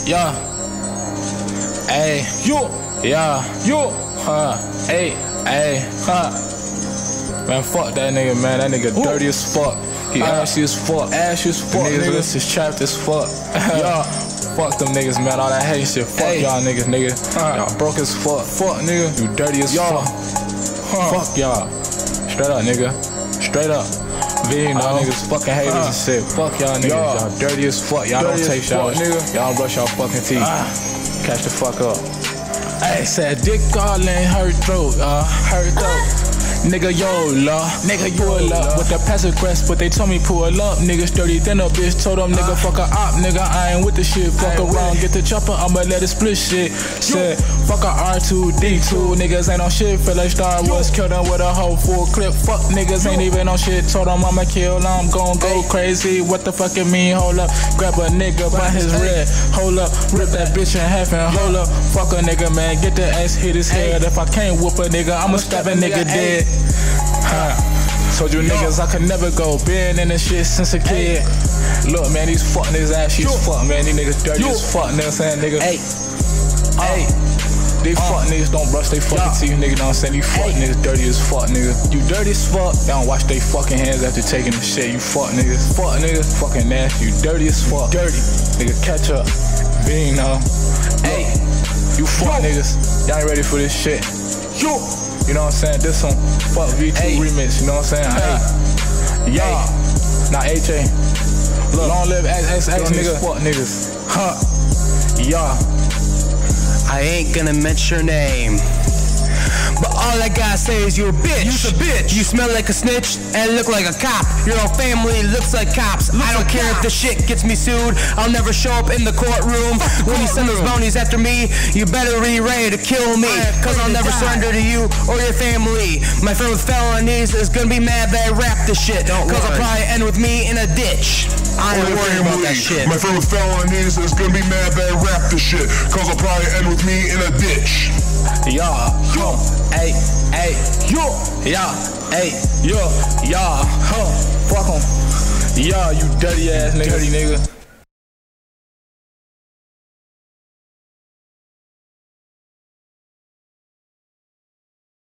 Yeah. Hey. Yo. Yeah. Yo. Hey. Hey. Man, fuck that nigga, man. That nigga dirty as fuck. He ashy as fuck. Ashy as fuck, niggas nigga. list is trapped as fuck. Yeah. Fuck them niggas, man. All that hate shit. Fuck y'all niggas, nigga. Y'all broke as fuck. Fuck, nigga. You dirty as fuck. Fuck y'all. Straight up, nigga. Straight up. Y'all niggas fucking haters and shit. Fuck y'all niggas. Y'all dirty as fuck. Y'all don't take showers. Y'all brush y'all fucking teeth. Catch the fuck up. Hey, said dick all in her throat, her throat. Nigga, YOLO, nigga, pull up with the passive quest, but they told me pull up. Niggas dirty, then a bitch told them, nigga, fuck a op, nigga, I ain't with the shit. Fuck around, get the chopper, I'ma let it split shit. Said, fuck a R2D2, niggas ain't on shit, feel like Star Wars, killed them with a whole full clip. Fuck niggas ain't even on shit, told them I'ma kill, I'm gon' go crazy. What the fuck it mean? Hold up, grab a nigga by his red, hold up, rip that bitch in half and hold up. Fuck a nigga, man, get the ass, hit his head. If I can't whoop a nigga, I'ma stab a nigga dead. Told you niggas I could never go. Been in this shit since a kid. Look, man, these fuck niggas ashy as fuck, man. These niggas dirty as fuck, nigga saying, nigga. Hey. These fuck niggas don't brush they fucking teeth, nigga. Know what I'm saying? These fuck niggas dirty as fuck, nigga. You dirty as fuck. They don't wash they fucking hands after taking the shit. You fuck niggas. Fuck niggas. Fucking nasty. You dirty as fuck. Dirty. Nigga, catch up. Vino. Hey. You fuck niggas. Y'all ain't ready for this shit. You know what I'm saying? This some fuck V2 remix, you know what I'm saying? Hey. Yeah. Now HA. Look, long live XXX nigga. Fuck niggas. Yeah. I ain't gonna mention your name, but all I gotta say is you're a bitch. You's a bitch. You smell like a snitch and look like a cop. Your whole family looks like cops. I don't care if the shit gets me sued. I'll never show up in the courtroom. When you send those bonies after me, you better be ready to kill me, cause I'll never surrender to you or your family. My friend with felonies is gonna be mad that I rap this shit, cause I'll probably end with me in a ditch. I ain't worried about that shit. My friend with felonies is gonna be mad that I rap this shit, cause I'll probably end with me in a ditch. Yeah, hey, hey, yeah, hey, yeah, fuck 'em. Yeah, you dirty ass nigga. Dirty nigga.